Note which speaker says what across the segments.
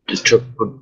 Speaker 1: Ты чё,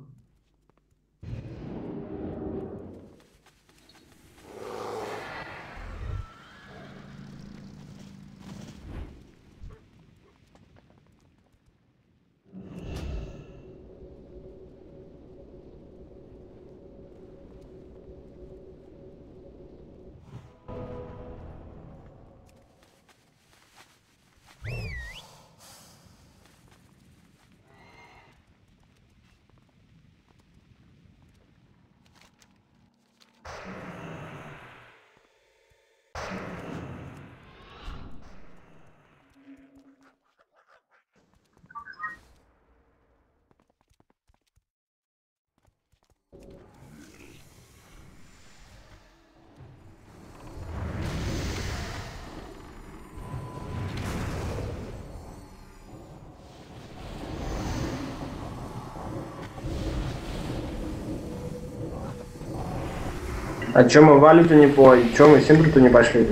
Speaker 2: А чё мы валюту не по... Чё мы симпорту не пошли?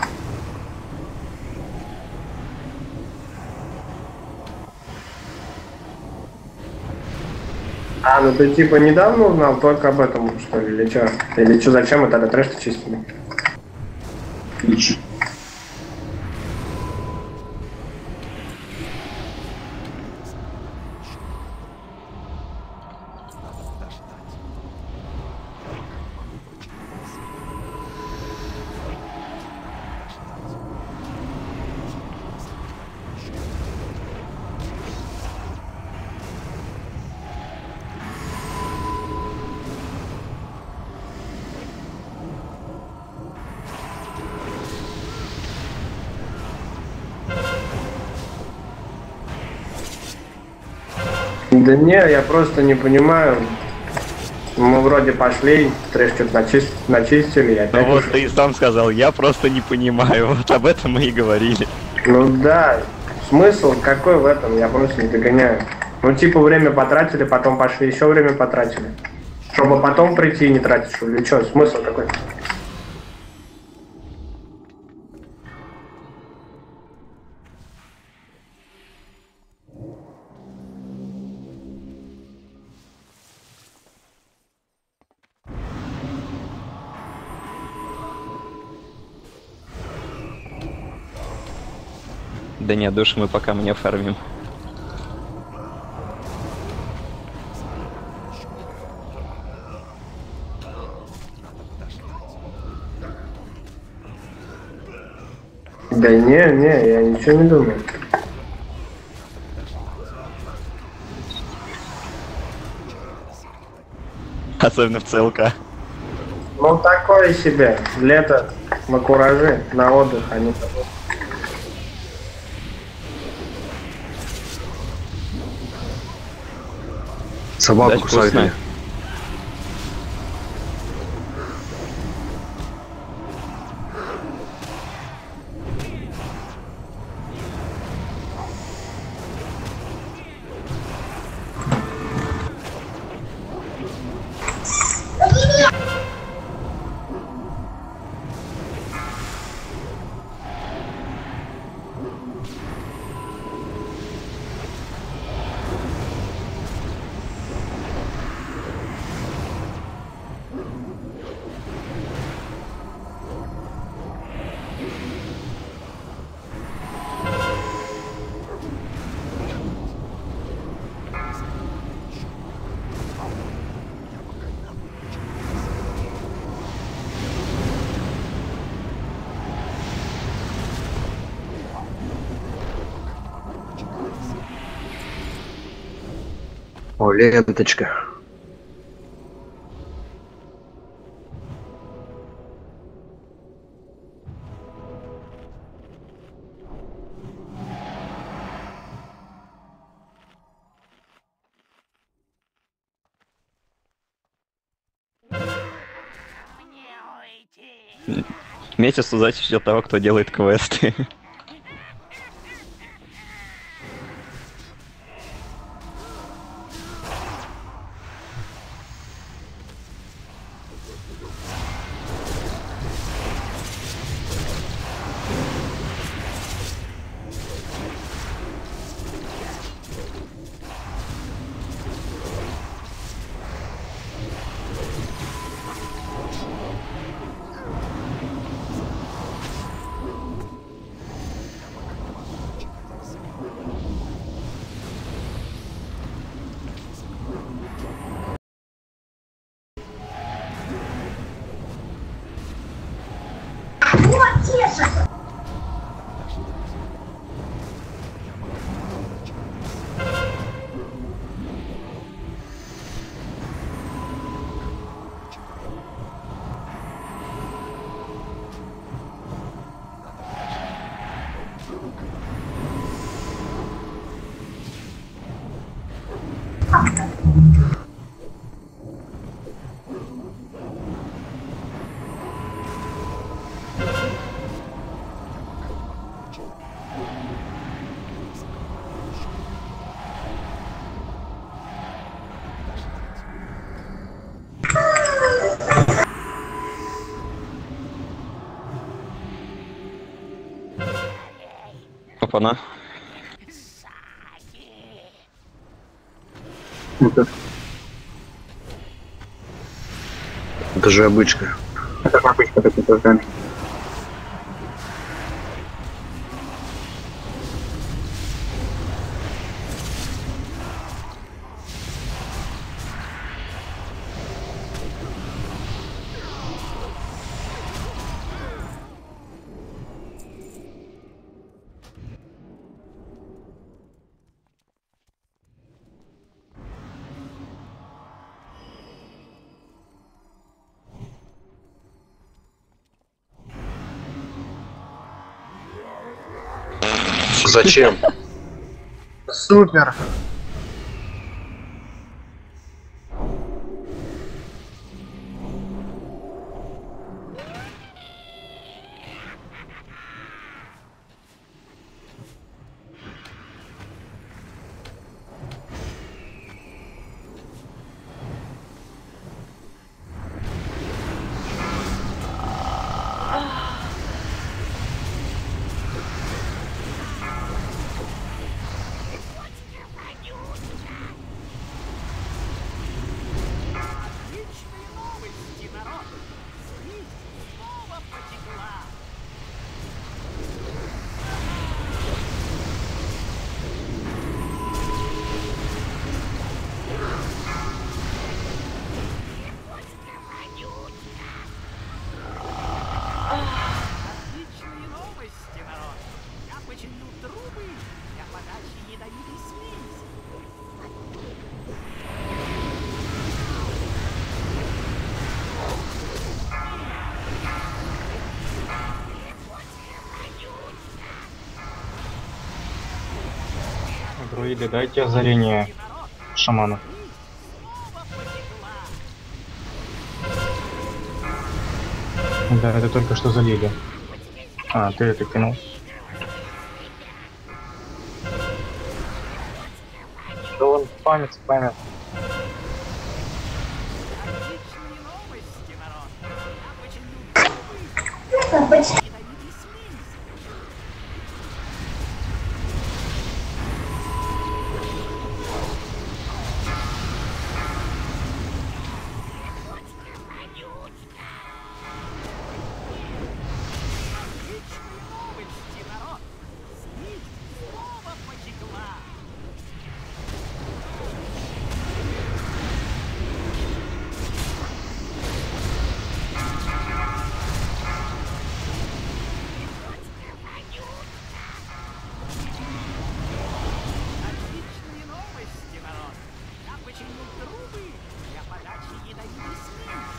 Speaker 2: А, ну ты типа недавно узнал только об этом, что ли, или чё? Или чё, зачем мы тогда трэш-то чистили?
Speaker 1: ключ?
Speaker 2: Да не, я просто не понимаю. Мы вроде пошли, трэш что-то начистили, я
Speaker 3: Ну
Speaker 2: опять
Speaker 3: вот
Speaker 2: ушел.
Speaker 3: ты и сам сказал, я просто не понимаю. Вот об этом мы и говорили.
Speaker 2: Ну да, смысл какой в этом, я просто не догоняю. Ну типа время потратили, потом пошли, еще время потратили. Чтобы потом прийти и не тратить, что ли, что, смысл какой?
Speaker 3: Да нет, душ мы пока мне фармим.
Speaker 2: Да не, я ничего не думаю.
Speaker 3: Особенно в ЦЛК.
Speaker 2: Ну такое себе. Лето на кураже, на отдых, а не такое.
Speaker 1: Собаку
Speaker 3: Дать
Speaker 1: кусали.
Speaker 3: вкусно.
Speaker 1: О, ленточка.
Speaker 3: Месяц удачи для того, кто делает квесты. Опа-на.
Speaker 1: Это, это же обычка.
Speaker 4: Это обычно такие создания.
Speaker 1: Зачем?
Speaker 4: Супер!
Speaker 5: Отличные новости, народ! Я починил трубы для подачи ядовитой слизи.
Speaker 4: Друиды, дайте озарение шаману.
Speaker 5: Снова потекла.
Speaker 4: Да, это только что залили. А, ты это кинул. Да он память.
Speaker 5: Отличные новости, народ! Я починил трубы для подачи ядовитой слизи. Отличные новости, народ! Слизь снова потекла. Отличные новости, народ! Я починил трубы для подачи ядовитой слизи.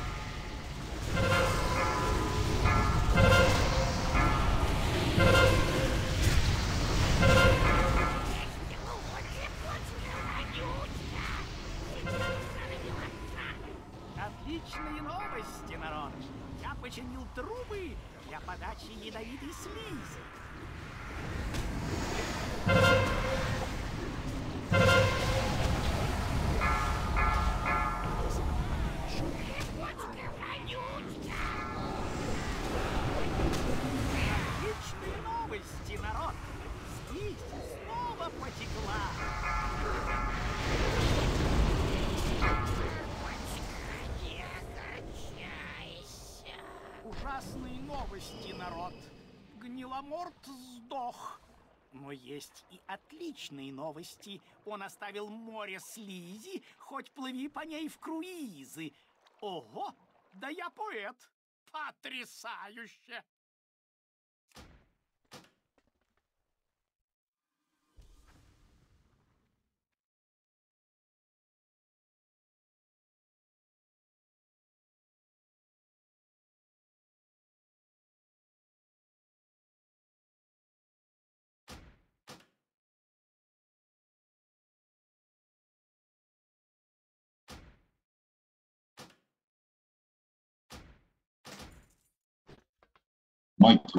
Speaker 5: Отличные новости, народ! Я починил трубы для подачи ядовитой слизи. Отличные новости, народ! Слизь снова потекла. Ужасные новости, народ. Гниломорт сдох. Но есть и отличные новости. Он оставил море слизи, хоть плыви по ней в круизы. Ого, да я поэт. Потрясающе!
Speaker 6: Майки.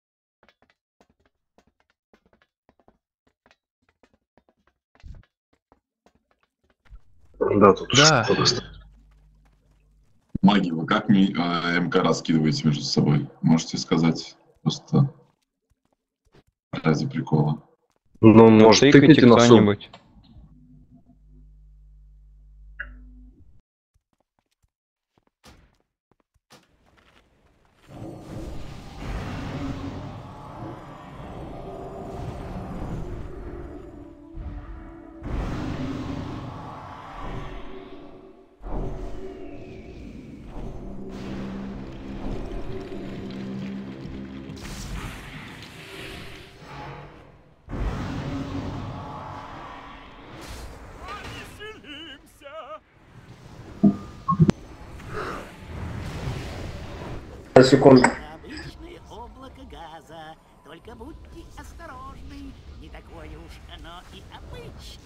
Speaker 1: Да, тут
Speaker 3: Да.
Speaker 1: что-то стоит.
Speaker 6: Маги, вы как МК раскидываете между собой? Можете сказать просто ради прикола.
Speaker 1: Ну, может,
Speaker 3: Тыкайте
Speaker 1: тыкайте на сумму.
Speaker 3: кто-нибудь.
Speaker 2: Секунду.
Speaker 5: Обычное облако газа. Только будьте осторожны. Не такое уж оно и обычное.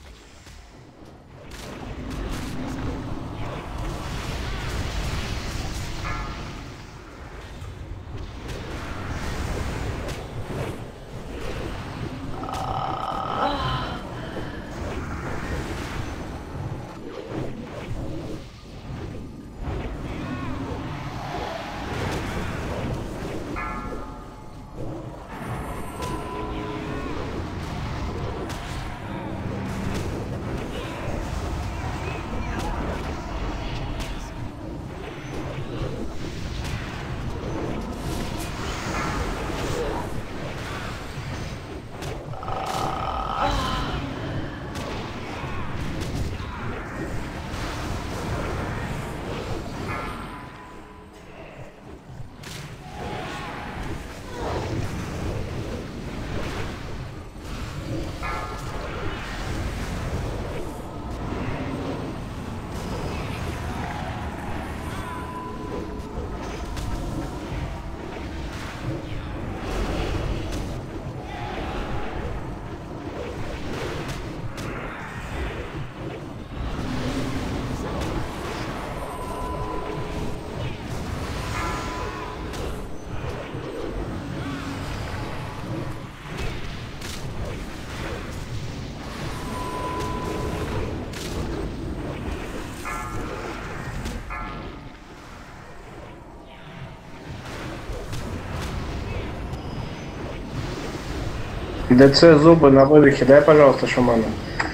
Speaker 2: ДЦ зубы на выдохе, дай, пожалуйста, шамана.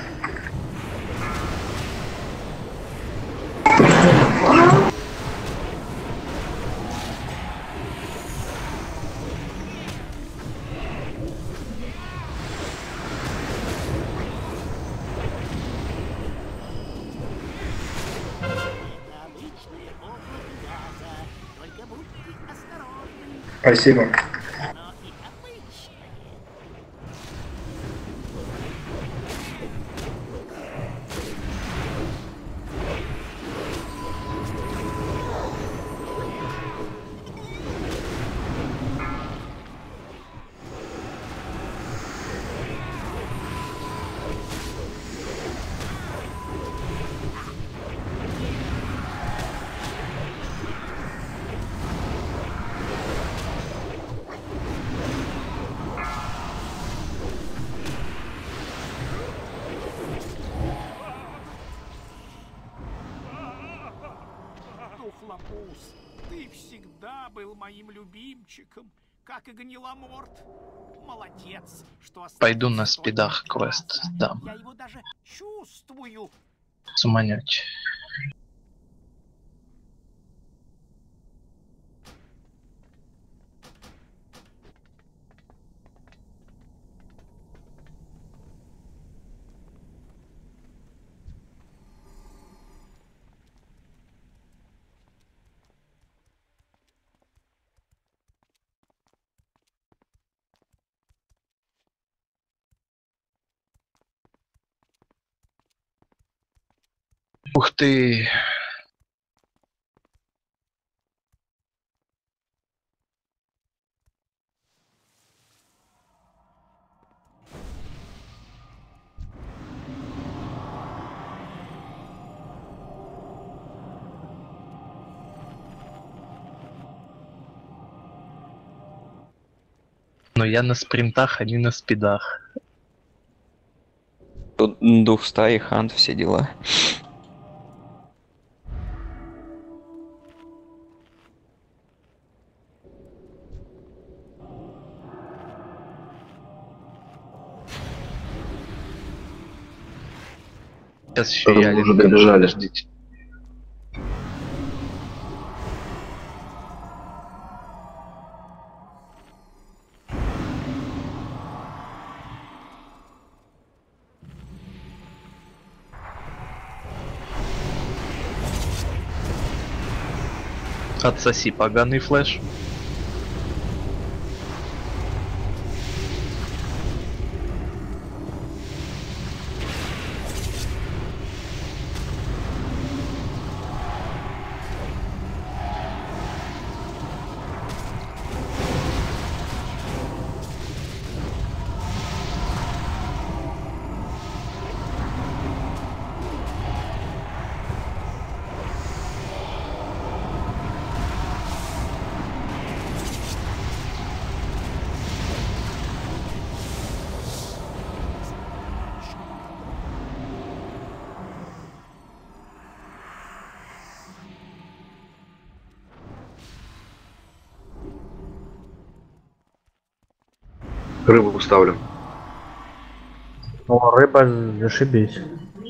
Speaker 5: Это обычное облако газа. Только будьте осторожны.
Speaker 2: Спасибо.
Speaker 5: Оно и обычное. Тухлопус, ты всегда был моим любимчиком, как и Гниломорт. Молодец, что оставил
Speaker 7: Пойду на
Speaker 5: цветочек
Speaker 7: спидах
Speaker 5: газа.
Speaker 7: квест дам.
Speaker 5: Я его даже чувствую.
Speaker 7: Суманять. Ух ты! Но я на спринтах, а не на спидах.
Speaker 3: Тут дух стаи, хант, все дела.
Speaker 7: Сейчас еще
Speaker 1: Тоже
Speaker 7: я
Speaker 1: уже
Speaker 7: Ленка,
Speaker 1: добежали.
Speaker 7: подождите. Отсоси поганый флеш.
Speaker 1: Рыбу ставлю.
Speaker 2: О, рыба, зашибись.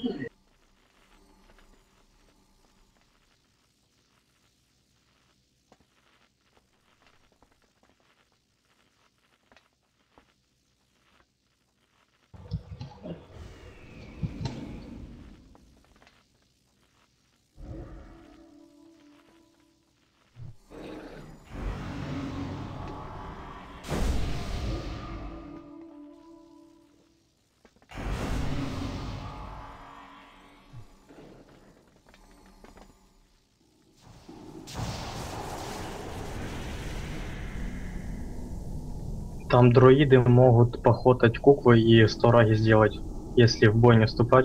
Speaker 4: Там друиды могут похотать куклы и 100 раги сделать, если в бой не вступать.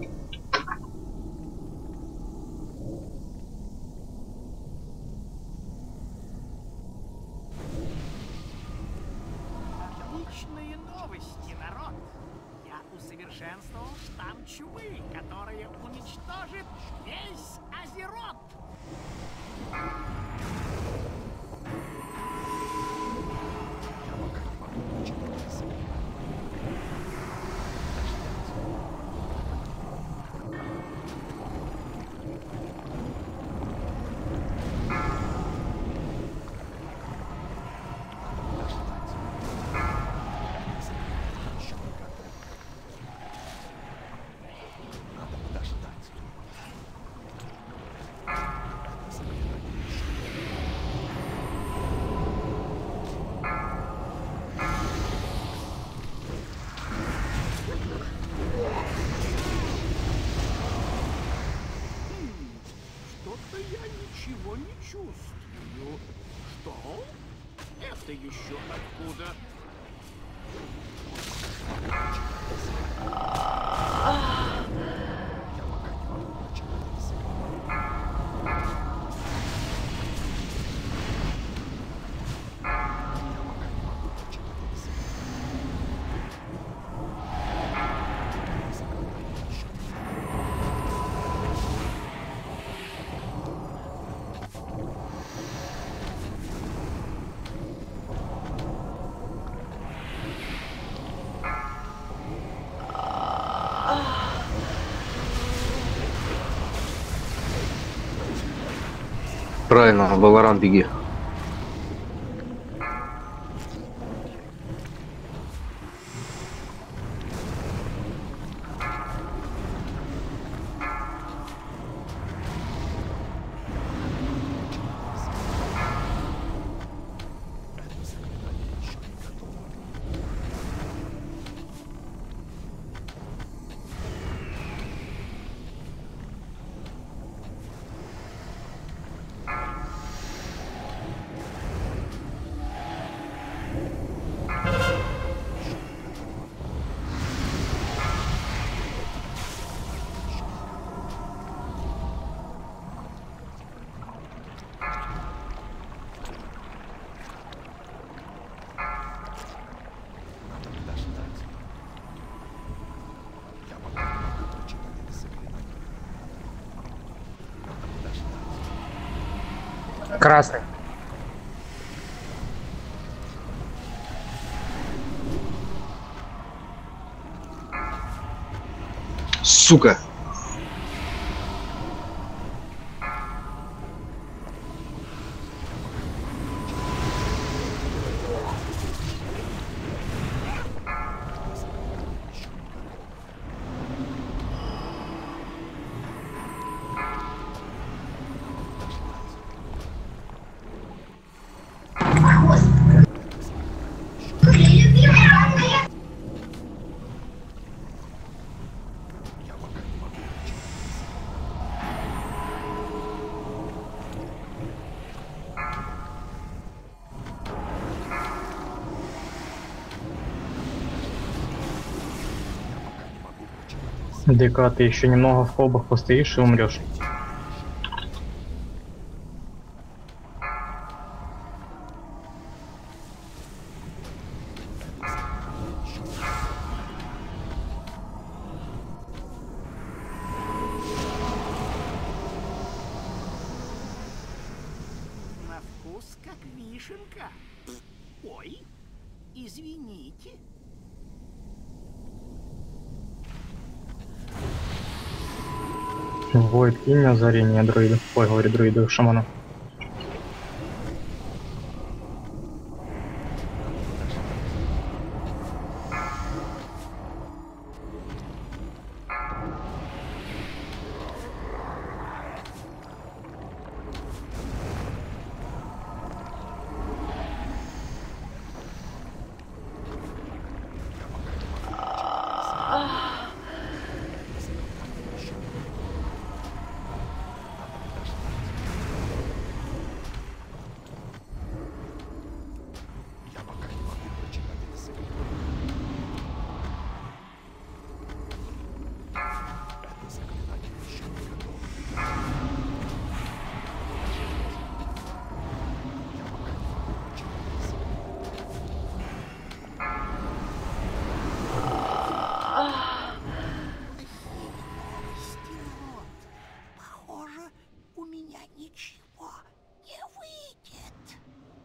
Speaker 5: Отличные новости, народ! Я усовершенствовал штамм чумы, которая уничтожит весь Азерот! Что-то я ничего не чувствую. Что? Это еще откуда?
Speaker 1: Правильно, в Valorant беги.
Speaker 2: Красный.
Speaker 1: Сука!
Speaker 4: ДК, ты еще немного в колбах постоишь и умрешь.
Speaker 5: На вкус как вишенка. Ой, извините.
Speaker 4: Войд, кинь на озарение друиду. Ой, говорю друиду, шаману.
Speaker 5: Похоже, у меня ничего не выйдет.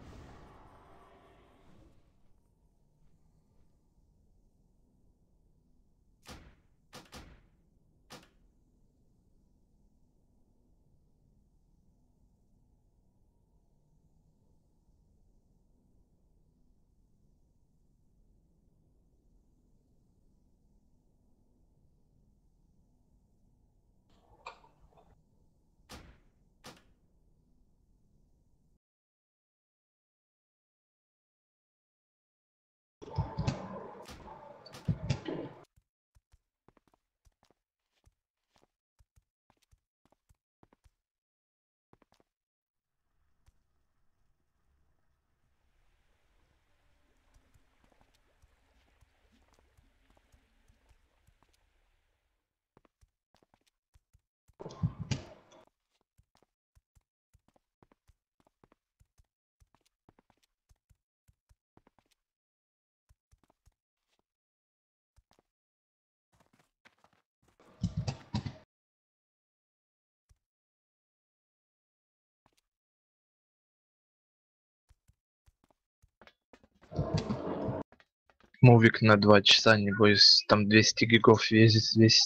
Speaker 7: Мувик на 2 часа, небось, там 200 гигов весит.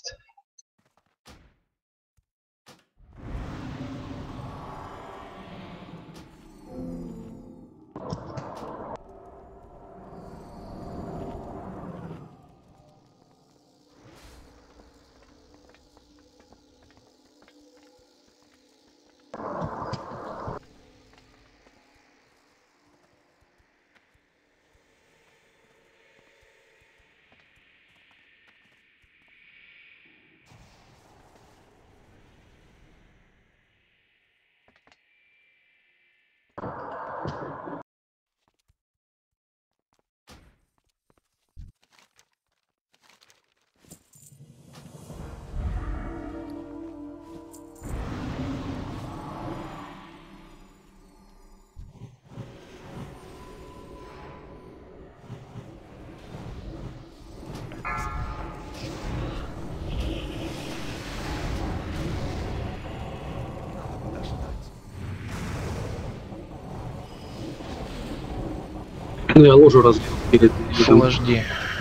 Speaker 8: Ну, я ложу разбил перед...
Speaker 7: Full HD.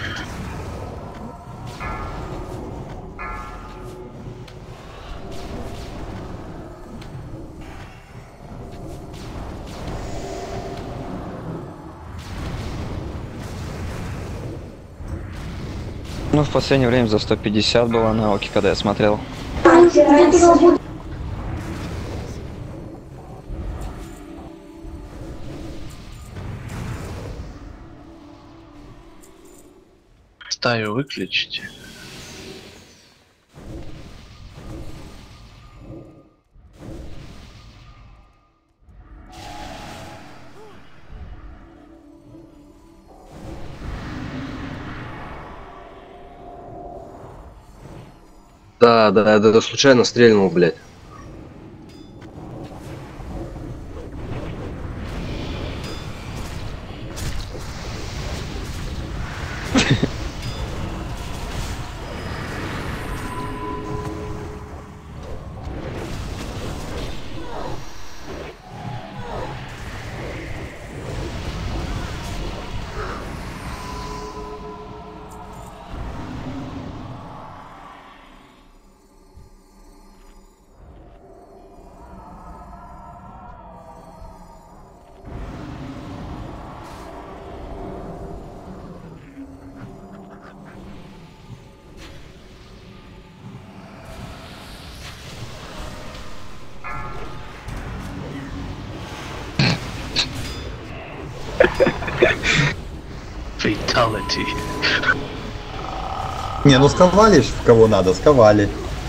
Speaker 3: Ну, в последнее время за 150 было на Оке, когда я смотрел.
Speaker 7: Стаю выключите.
Speaker 1: Да, случайно стрельнул, блядь.
Speaker 7: Fatality.
Speaker 9: Не, ну сковали ж, в кого надо, сковали.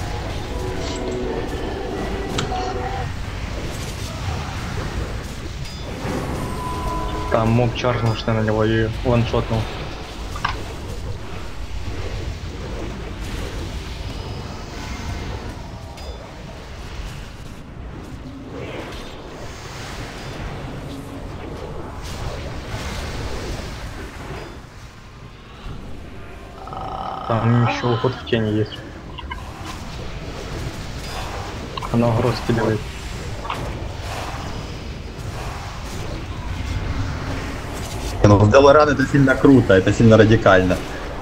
Speaker 4: Там моб чаржнул, что на него и ваншотнул. Там еще уход в тени есть. Оно гроз скидывает.
Speaker 9: Ну, в Делоран это сильно круто, это сильно радикально.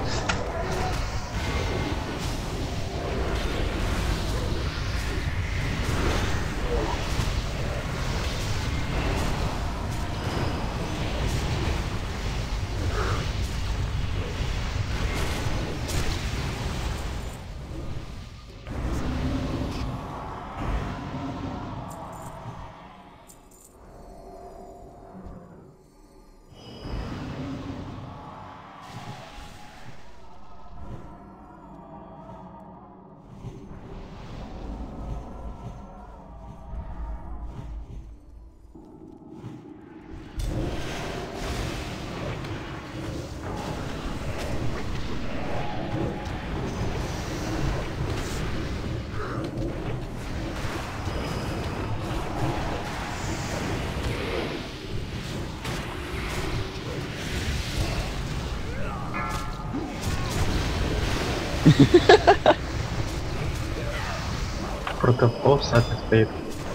Speaker 4: Протопоп в сапе стоит.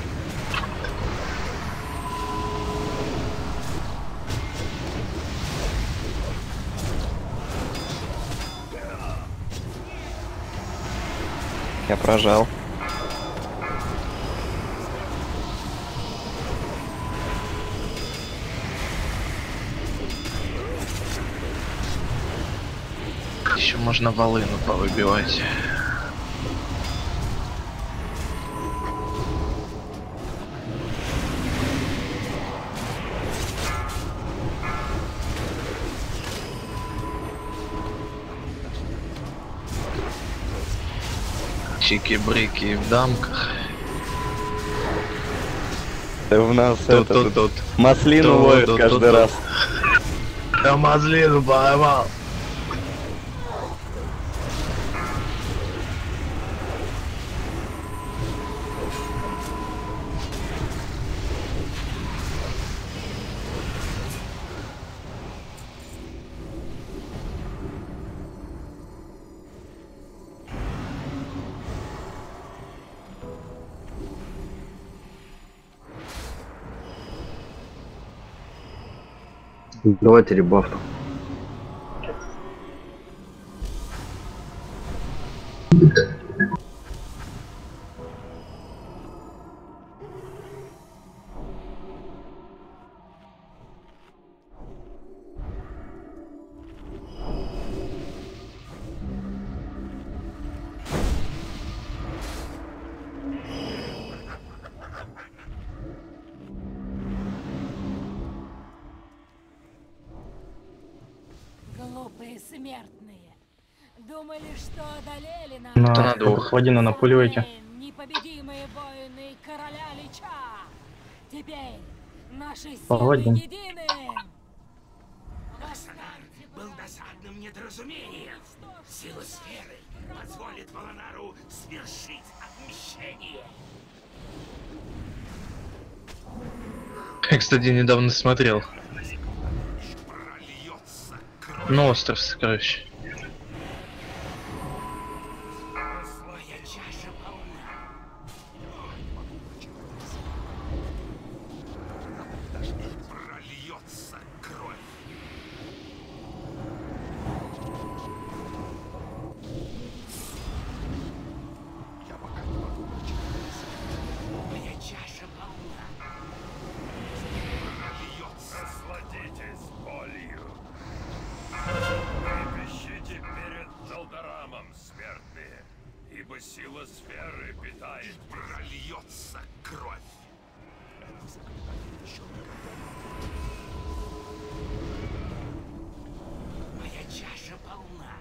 Speaker 3: Я прожал.
Speaker 7: Еще можно волыну повыбивать. Чики-брики в дамках.
Speaker 3: У нас
Speaker 7: Тут.
Speaker 3: маслину ловит каждый раз.
Speaker 7: Я маслину поймал.
Speaker 1: Давайте ребафну.
Speaker 8: Глупые смертные. Думали, что одолели нас.
Speaker 7: Это
Speaker 4: На
Speaker 7: надо ух.
Speaker 4: Хвадина напуливайте.
Speaker 8: Непобедимые воины короля Лича. Теперь наши силы
Speaker 4: Погоди.
Speaker 8: едины.
Speaker 5: Был досадным недоразумением. Сила сферы позволит Волонару свершить отмещение.
Speaker 7: Я, кстати, недавно смотрел.
Speaker 5: Прольется
Speaker 7: Ну, остров сокровищ.
Speaker 5: моя чаша полна. Прольется кровь. Я пока не могу начать. Моя чаша полна. Прольется. Насладитесь болью. Трепещите перед Долдорамом, смертные, ибо сила сферы питает. Прольется кровь. Моя чаша полна.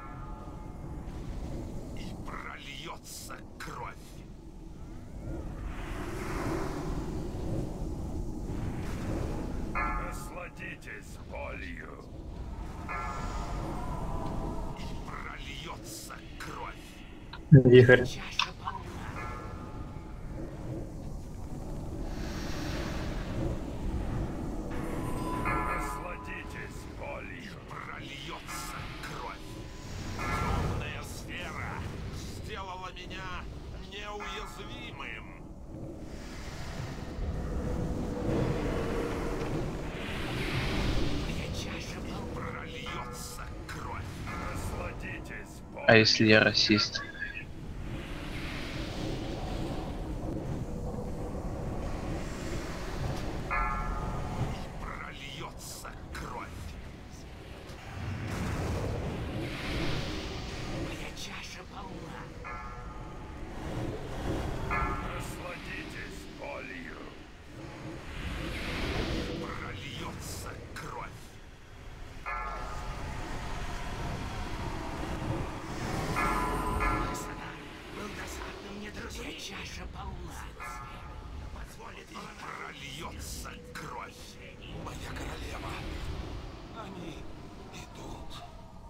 Speaker 5: И прольется кровь. Насладитесь болью. И прольется кровь.
Speaker 4: Игорь.
Speaker 5: Чаша полна. Насладитесь болью. Прольется кровь. Темная сфера сделала меня неуязвимым. Моя чаша прольется кровь. Насладитесь болью.
Speaker 7: А если я расист?
Speaker 5: Прольется кровь. Моя чаша полна. Насладитесь болью. Прольется кровь. Был досадным недоразумением. Моя чаша полна. Позволит и прольется кровь. Моя королева. Они идут.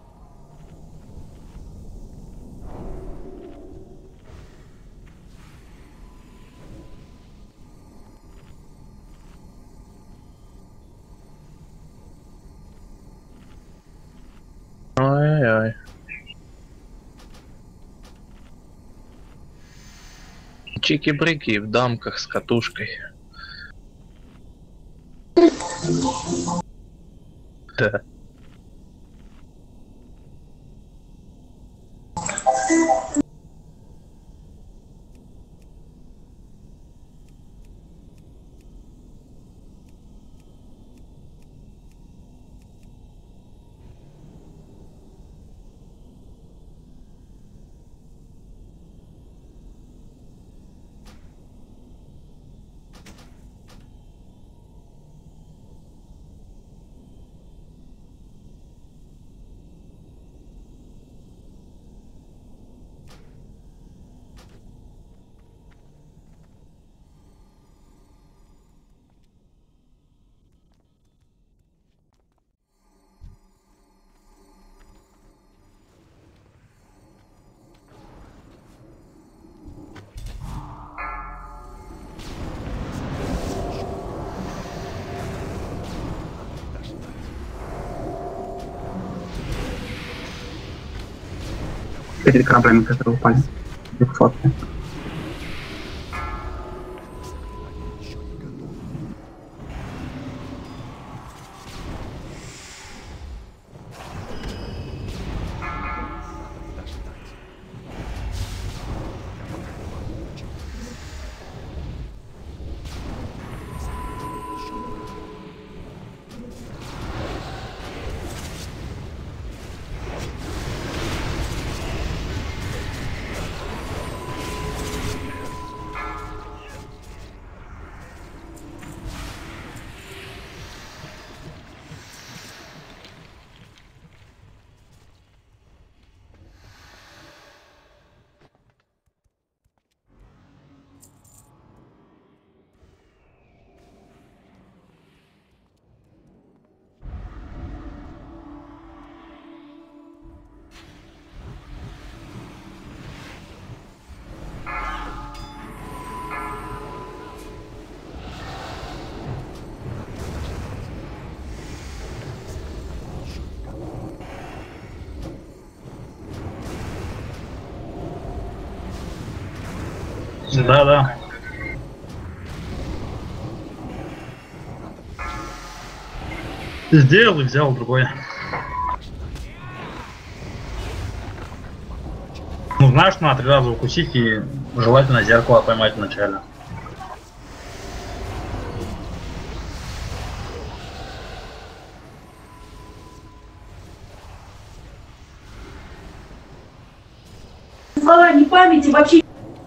Speaker 7: Ой-ой-ой. Чики-брики в дамках с катушкой. Да.
Speaker 10: Перед кораблями, которые упали. Их фотки. Да. Сделал и взял другой. Ну, знаешь, надо 3 раза укусить и желательно зеркало поймать вначале.
Speaker 11: Слова не памяти вообще.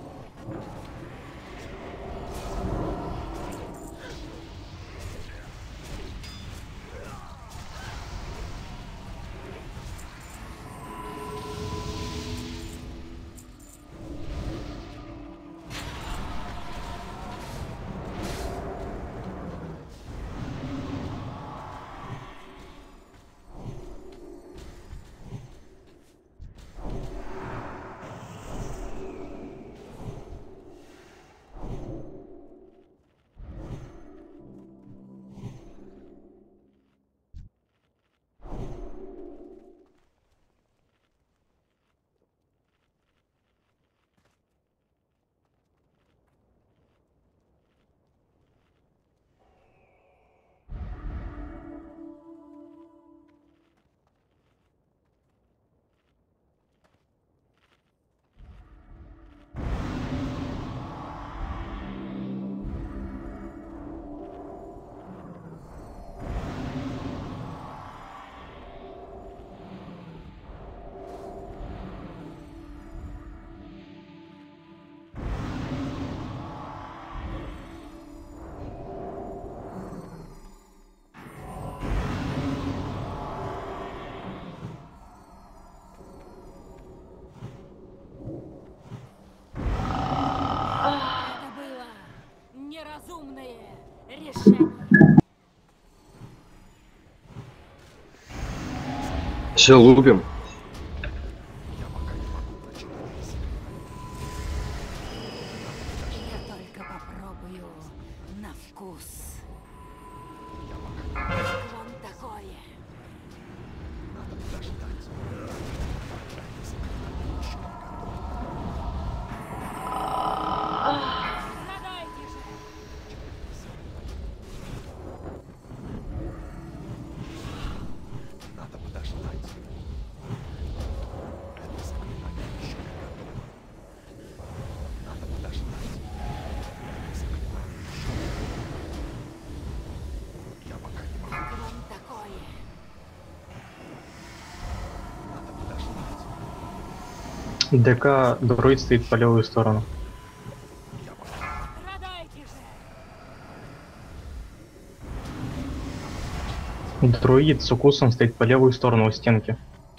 Speaker 8: Неразумное решение.
Speaker 1: Все лупим.
Speaker 8: Я только попробую на вкус. Вам такое. Страдайте же.
Speaker 4: ДК дроид стоит по левую сторону. Дроид с укусом стоит по левую сторону у стенки.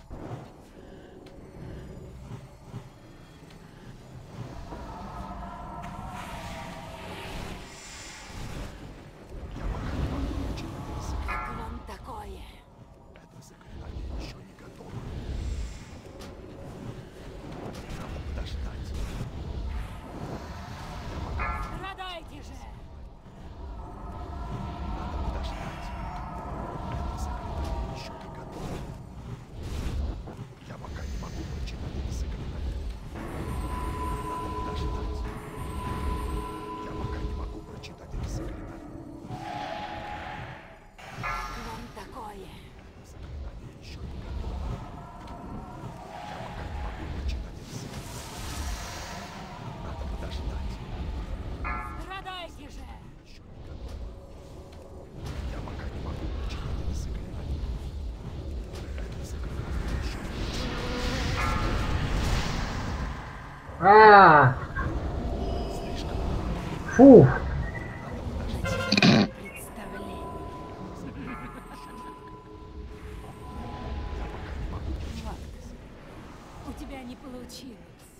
Speaker 2: Фу.
Speaker 8: У тебя не получилось.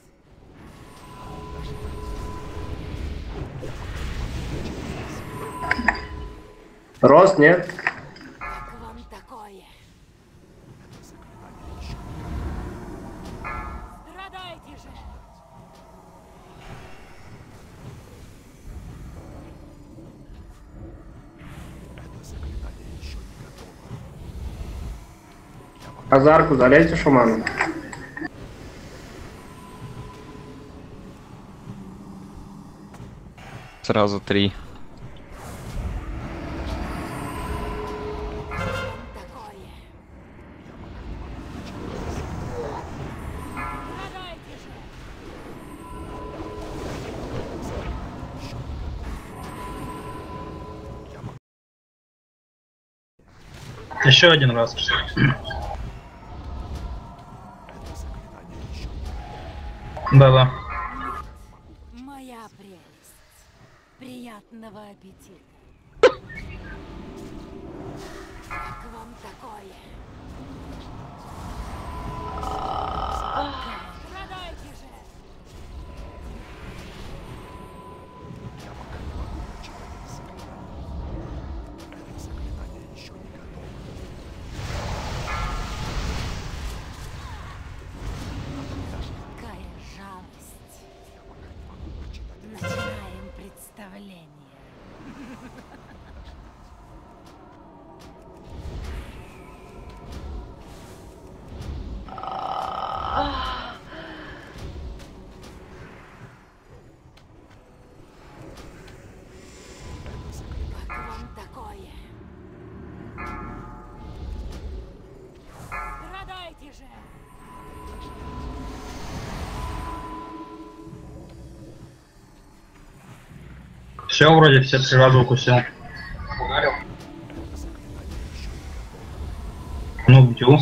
Speaker 2: Рост, нет?
Speaker 8: Как вам такое? Страдайте же!
Speaker 2: Азарку залейте шуману.
Speaker 3: Сразу 3.
Speaker 8: Такое. Страдайте же.
Speaker 10: Еще один раз. Да-да.
Speaker 8: Моя прелесть. Приятного аппетита. Как вам такое? Страдайте же. Какая жалость. Начинаем представление. Как вам такое? Страдайте же.
Speaker 10: Все, вроде все 3 раза укусил. Ну, бью.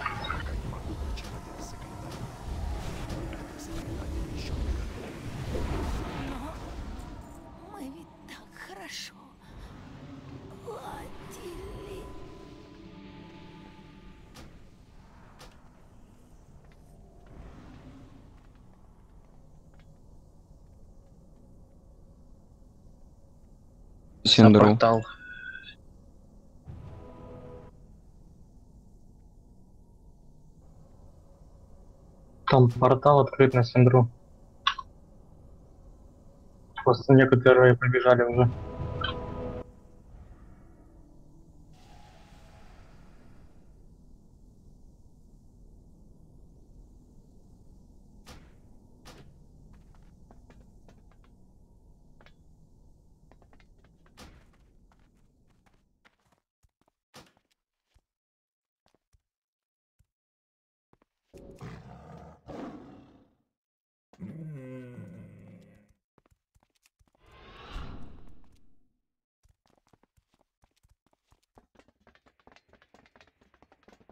Speaker 8: Мы ведь так хорошо ладили.
Speaker 7: На
Speaker 3: Синдру.
Speaker 7: портал.
Speaker 4: Там портал открыт на Синдру. Просто некоторые побежали уже.